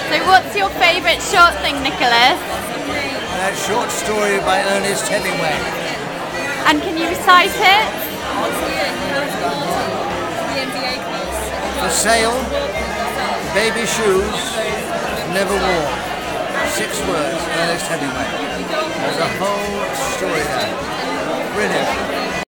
So what's your favourite short thing, Nicholas? That short story by Ernest Hemingway. And can you recite it? For sale, baby shoes, never worn. 6 words, Ernest Hemingway. There's a whole story there. Brilliant.